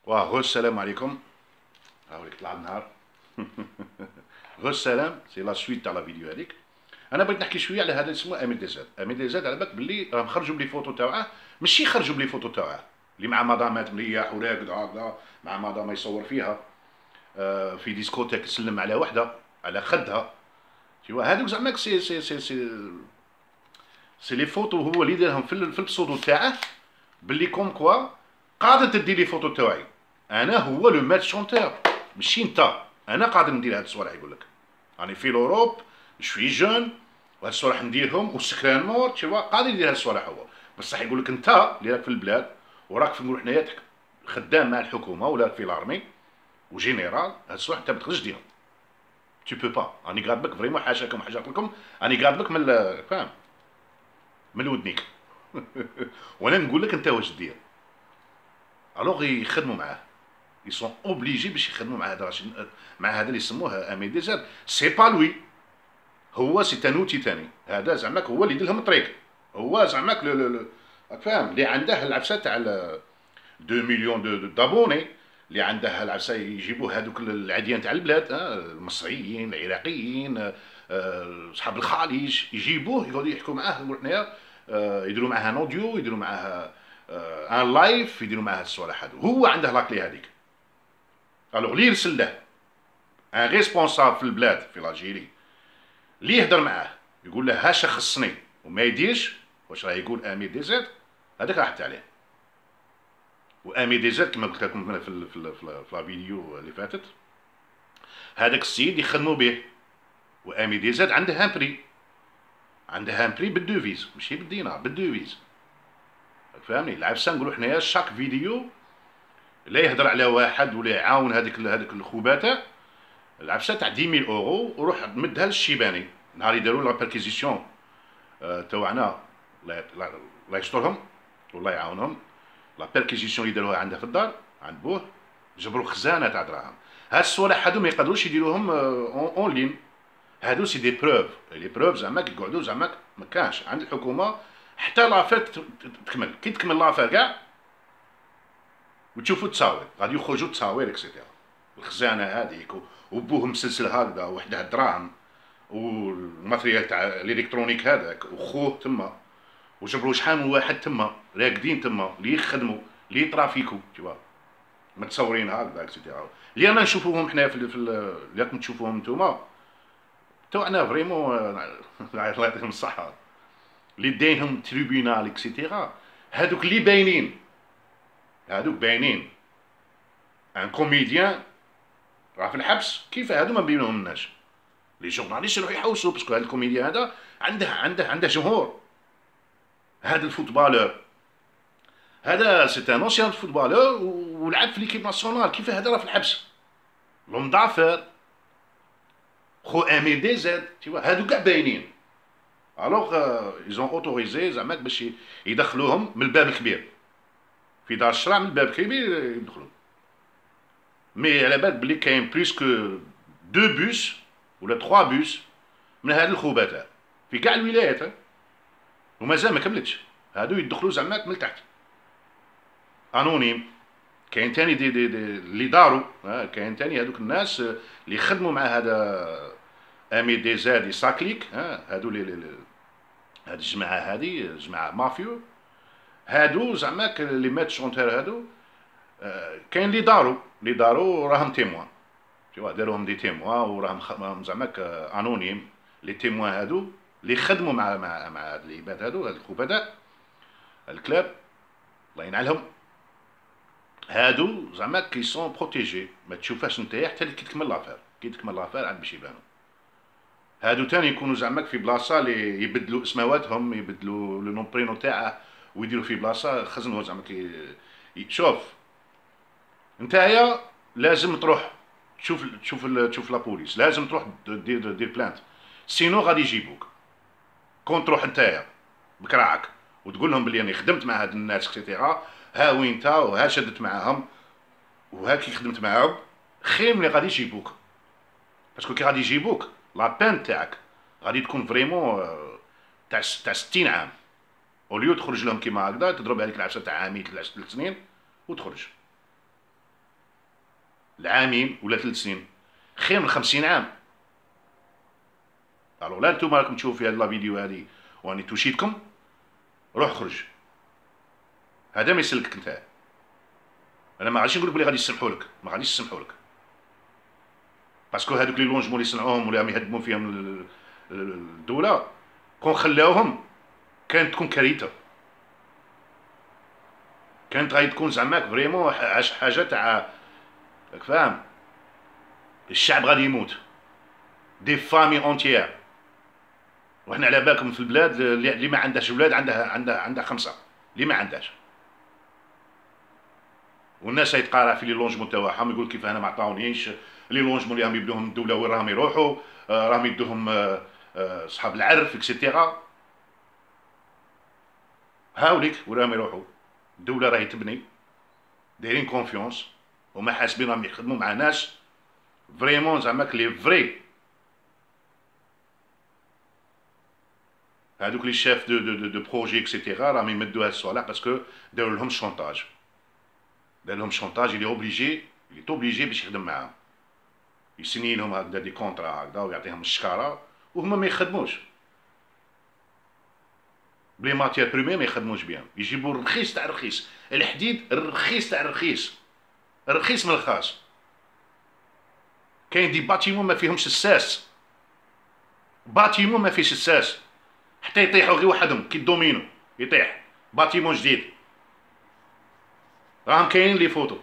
واه السلام عليكم. هاوليك طلع النهار. غير السلام سي لا سويت تاع لا فيديو هذيك. انا بغيت نحكي شويه على هذا اسمه امين ديزاد. امين ديزاد على بالك باللي راهم خرجوا بلي فوتو تاعه، ماشي خرجوا بلي فوتو تاعه اللي مع مدامات مليح وراقد هكذا مع مدام يصور فيها في ديسكوتيك يسلم على وحده على خدها. شو هذوك زعما سي لي فوتو هو اللي دارهم في البسودو تاعه باللي كوم كوا قادر تدي لي فوتو تاعي. انا هو لو مات شونتور ماشي انت. انا قادر ندير هاد الصوالح يقول لك راني في لوروب شوي جون وهاد الصوالح نديرهم وسكران مور تشوا قادر يدير هاد الصوالح هو. بصح يقول لك انت اللي راك في البلاد وراك في نقول حنايا خدام مع الحكومه ولا في لارمي وجينيرال هاد الصوالح انت ما تقدرش ديرهم. tu peux pas راني قادبك فريمون حاشاكم حاجات لكم. راني قادبك من فاهم من ودنيك. وانا نقول لك انت واش دير. الوغ يخدموا معاه يسون اوبليجي باش يخدموا مع هذا اللي يسموه امين ديزاد. سي با لوي هو سي ان اوتي تاني. هذا زعماك هو اللي يدير لهم الطريق. هو زعماك راك فاهم اللي عنده العفسه تاع 2 مليون دابوني اللي عنده العفسه يجيبوا هذوك العديان تاع البلاد المصريين العراقيين صحاب الخليج يجيبوه يقعدوا يحكوا معاه يقولوا حنايا يديروا معاه ان اوديو يديروا معاه ان لايف يديروا معاه الصوالح هذو. هو عنده لاكلي هذيك. الوغ اللي يرسل له ان ريسبونسابل في البلاد في لاجيري اللي يهدر معاه يقول له ها شخصني وما يديرش واش راه يقول امير ديزاد هذاك راحت عليه. وامير ديزاد كما قلت لكم في لا فيديو اللي فاتت هذاك السيد يخدموا به. وامير ديزاد عنده ان بري. عنده ان بري بالدوفيز ماشي بالدينار بالدوفيز. فهمني العفسه نقولوا حنايا شاك فيديو لا يهدر على واحد ولا يعاون هذيك الخوباته العفسه تاع 10000 اورو وروح مدها للشيباني نهار يديروا لا بيركيزيسيون تاعنا. الله يسترهم والله يعاونهم. لا بيركيزيسيون اللي داروها عنده في الدار عند بوه جبروا خزانه تاع دراهم. هاد الصوالح هادو ما يقدروش يديروهم اون لين. هادو سي دي بروف. لي بروف زعما يقعدوا زعما ما كانش عند الحكومه حتى لافير تكمل. كي تكمل لافير كاع وتشوفوا التصاوير غادي يخرجوا تصاوير اكسيتيرا. الخزانه هذيك وبوه مسلسل هكذا وحده الدراهم والماتريال تاع الالكترونيك هذاك وخوه تما وجبروا شحال من واحد تما راقدين تما اللي يخدموا اللي يطرافيكو تشوف متصورين هكذا اكسيتيرا. اللي انا نشوفوهم حنا اللي راكم تشوفوهم نتوما توعنا فريمون الله يعطيهم الصحه اللي داينهم تريبيونال اكسيتيرا. هذوك اللي باينين هذوك باينين ان كوميديان راه في الحبس كيف هادو ما بينهمناش. لي جورناليست يروحوا يحوسوا باسكو هذا الكوميديان هذا عنده جمهور. هذا الفوتبالور هذا سي ان اوسيان فوتبالور ولعب في ليكيب ناسيونال كيف هذا راه في الحبس. لوم دافير خو امير ديزاد هادو كاع باينين. الوغ ايزون اوتوريزي زعما باش يدخلوهم من الباب الكبير في دار الشرع من الباب الكبير يدخلوا. مي على بالك بلي كاين بليس كو 2 بوس ولا 3 بوس من هاد الخوبات في كاع الولايات ومازال ما كملتش. هادو يدخلوا زعما من التحت انونيم. كاين تاني دي اللي داروا كاين تاني هادوك الناس اللي يخدموا مع هذا امير ديزاد يساكليك هادو هاد الجماعه هادي جماعه مافيو. هادو زعما اللي مات شونتير هادو كاين اللي داروا راهم تيموان داروهم دي تيموان وراهم زعما انونيم. لي تيموان هادو اللي خدموا مع هاد العباد هادو هاد الخبثاء الكلاب الله ينعلهم. هادو زعما كي سون بروتيجي ما تشوفهاش نتايا حتى كي تكمل لافير. كي تكمل لافير عاد باش يبانو. هادو تاني يكونوا زعما في بلاصه اللي يبدلوا اسماواتهم يبدلوا لو نون برينو تاعه ويديروا في بلاصه خزنوه زعما كي شوف نتايا لازم تروح تشوف لا بوليس. لازم تروح دير بلانت سينو غادي يجيبوك. كون تروح نتايا بكراعك وتقول لهم بلي انا خدمت مع هاد الناس اكسيتيرا ها وين تا وها شدت معاهم وها كي خدمت معاهم خير ملي غادي يجيبوك. باسكو كي غادي يجيبوك لا بان تاعك غادي تكون فريمون تاع 60 عام. اوليو تخرج لهم كيما هكذا تضرب هذيك العفسه تاع عامين 3 سنين وتخرج. العامين ولا 3 سنين خير من 50 عام. الو لا نتوما راكم تشوفوا في هاد لا فيديو هادي واني توشيتكم، روح خرج. هذا ما يسلكك انت. انا ما غاديش نقول لك بلي غادي يسمحوا لك، ما غاديش يسمحوا لك، باسكو هادوك لي لونجمون اللي صنعوهم ولا راهم يهدموا فيهم الدوله كون خلاوهم كانت تكون كارثه، كانت غادي تكون زعما فريمون حاجه تاع، راك فاهم، الشعب غادي يموت، دي فامي اونتيير. وحنا على بالكم في البلاد اللي ما عندهاش ولاد عندها 5 اللي ما عندهاش، والناس يتقارع في لي لونجمون تاعهم، يقول كيف انا ما عطاونيش لي لونجمون اللي راهم يبدوهم الدوله وين راهم يروحوا، راهم يدوهم صحاب العرف اكسيتيرا. هاوليك وين راهم يروحوا، الدوله راهي تبني، دايرين كونفيونس، وما حاسبين راهم يخدموا مع ناس فريمون زعما لي فري، هذوك لي شيف دو بروجي اكسيتيرا راهم يمدوا هاد الصوالح باسكو داروا لهم شونتاج، دار لهم شونتاج، اللي اوبليجي، اللي توبليجي باش يخدم معاهم، يسني لهم هكذا دي كونترا هكذا ويعطيهم الشكاره وهما ما يخدموش بلي ماتير بريمي، ما يخدموش بهم، يجيبوا الرخيص تاع الرخيص، الحديد الرخيص تاع الرخيص، الرخيص من الخاص. كاين دي باتيمون ما فيهمش الساس، باتيمون ما فيش الساس حتى يطيحوا غير وحدهم كي الدومينو يطيح باتيمون جديد، راهم كاينين لي فوتو،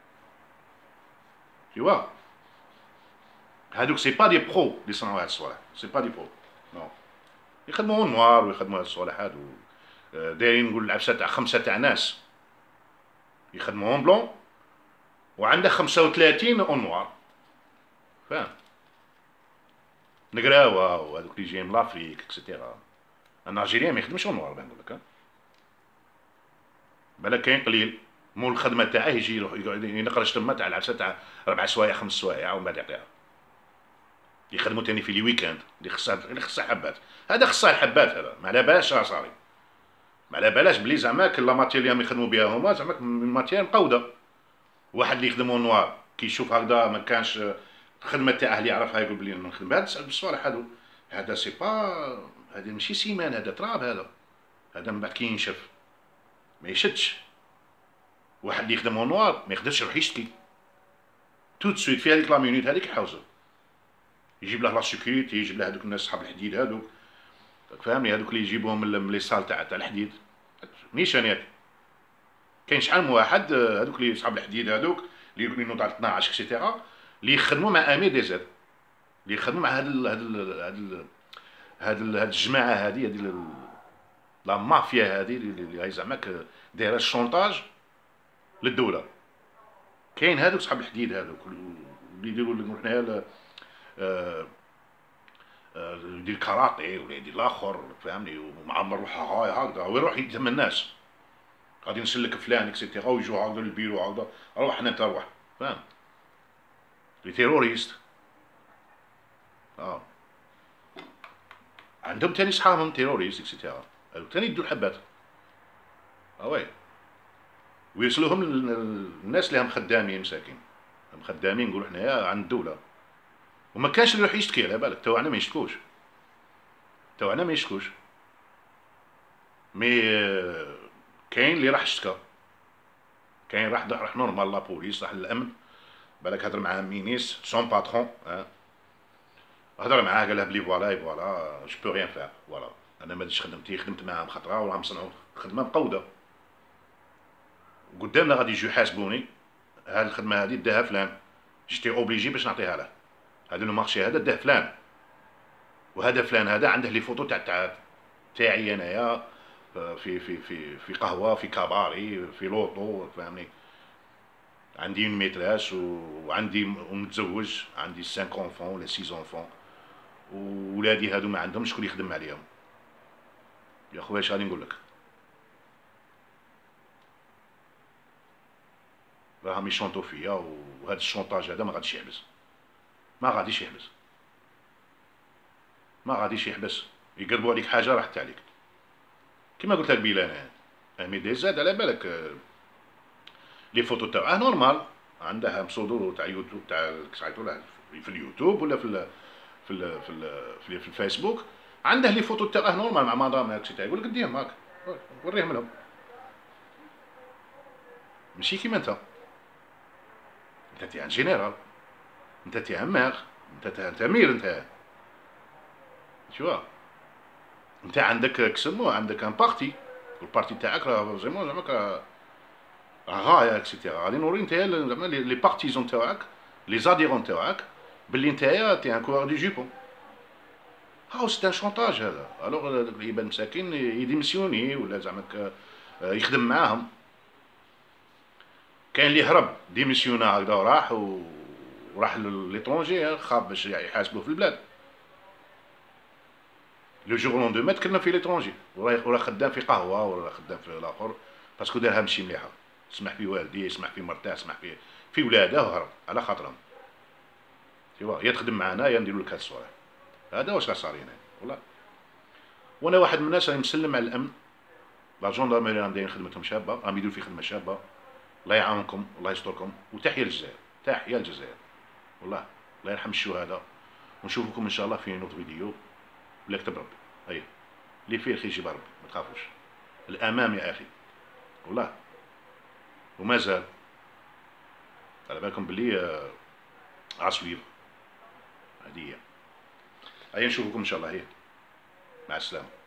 تيوا هادوك سي با دي برو اللي صنعوا هاد الصوالح، سي با دي برو، نو يخدموا نوار ويخدموا هاد الصوالح هادو، دايرين نقول العفسه تاع 5 تاع ناس يخدموهم بلون، وعنده 35 اون نوار، فاهم، نقراوه وهذوك اللي جايين من لافريك اكسيتيرا. انا الجيريان ما يخدمش اون نوار باه نقول لك، بالك كاين قليل مول الخدمه تاعه يجي يروح يقعد ينقرش تما تاع العفسه تاع 4 سوايع 5 سوايع ومن بعد يعطيها. يخدموا تاني في لي ويكاند اللي خصها حبات، هذا خصها الحبات، هذا ما على بالاش راه صاري، ما على بالاش بلي زعما لا ماتير اللي يخدموا بها هما زعما ماتير مقوده. واحد اللي يخدموا نوار كي يشوف هكذا ما كانش الخدمه تاعه اللي يعرفها يقول بلي نخدم بهذا الصوالح هادو، هذا سي با، هذا ماشي سيمان، هذا تراب، هذا من بعد كي ينشف ما يشدش. واحد اللي يخدم نوار ما يقدرش يروح يشتكي تو سويت في هذيك لا مينوت هذيك يحوزو، يجيب له لا سيكوريتي، يجيب له هذوك الناس صحاب الحديد هذوك، فهمني، هذوك اللي يجيبوهم من لي سال تاع الحديد نيشانيات. كاين شحال من واحد هذوك اللي صحاب الحديد هذوك اللي ينوضوا على 12 اكسيتيرا، اللي يخدموا مع امي دي زاد، اللي يخدموا مع هاد الجماعه هذه لا مافيا هذه اللي هي زعما دايره الشونطاج للدوله. كاين هذوك صحاب الحديد هذوك اللي يديروا لك حنايا يدير كاراتي ولا يدير الاخر، فهمني، ومعمر روحه هاي هكذا ويروح يتهم الناس، غادي نسلك فلان اكسيتيرا ويجوا هكذا للبيرو هكذا، روح حنا انت روح، فاهم، لي تيروريست. عندهم تاني صحابهم تيروريست اكسيتيرا، هذوك تاني يدوا الحبات، وي، ويرسلوهم للناس اللي هم خدامين مساكين، هم خدامين نقولوا حنايا عند الدوله، وما كانش اللي يروح يشتكي، على بالك تاعنا ما يشتكوش، تاعنا ما يشتكوش، مي كاين اللي راح اشتكى، كاين راح نورمال لا بوليس، راح للامن، بالك هضر مع مينيس سون باترون، هضر معاه قال له بلي فوالا جو بو ريان فير، فوالا انا ما درتش خدمتي، خدمت معاهم خطره وراهم صنعوا خدمه مقوده، قدامنا غادي يجيو يحاسبوني، هاد الخدمه هادي داها فلان، جيتي اوبليجي باش نعطيها له، هذا لو مارشي هذا داه فلان، وهذا فلان هذا عنده لي فوتو تاعي انايا في قهوه، في كاباري، في لوطو، فهمني، عندي اون ميتراس وعندي ومتزوج، عندي 5 اونفون ولا 6 اونفون، وولادي هادو ما عندهمش شكون يخدم عليهم. يا خويا اش غادي نقول لك، راهم يشونطو فيا، وهذا الشونطاج هذا ما غاديش يحبس، ما غاديش يحبس، ما غاديش يحبس، يقربوا عليك حاجه راحت عليك، كيما قلت لك بيلا انا امي دي زاد على بالك لي فوتو تاعه نورمال، عندها بسودو تاع يوتيوب تاع ساعيتو له في اليوتيوب ولا في الفيسبوك، عنده لي فوتو تاعه نورمال مع مدام هاك تاعي، يقول لك ديهم هاك وريهم لهم. ماشي كيما انت تي ان جينيرال، انت تي ان مير، انت امير انت، شو انت عندك كسمو عندك ان بارتي، والبارتي تاعك راه زعما غاية اكسيتيرا. غادي نوري نتايا زعما لي بارتيزون تاعك، لي زاديرون تاعك، بلي نتايا تي ان كوار دي جيبون. هاو سي ان شونتاج هذا. الوغ يبان مساكين يديمسيوني ولا زعما يخدم معاهم. كاين اللي هرب ديميسيونا هكذا وراح ليترونجي، خاف باش يحاسبوه في البلاد. لو جور لوندومان تكلم في ليترونجي وراه خدام في قهوه ولا خدام في الاخر، باسكو دارها ماشي مليحه. سمح في والديه، سمح في مرتاه، سمح في ولاده، وهرب على خاطرهم. تيوا يا تخدم معانا يا نديرو لك هاد الصوالح. هذا واش راه صار هنا والله. وانا واحد من الناس راني مسلم على الامن. لا جوندارميري راهم دايرين خدمتهم شابه، راهم يديروا في خدمه شابه. الله يعاونكم الله يستركم، وتحيه للجزائر، تحيه للجزائر والله. الله يرحم الشهداء، ونشوفكم ان شاء الله في نوت فيديو. ولا كتب ربي هيا، اللي فيه الخير يجيب ربي، ما تخافوش. الامام يا اخي والله. وما زال على بالكم بلي عصوير هديه. هيا نشوفكم ان شاء الله. هيا مع السلامه.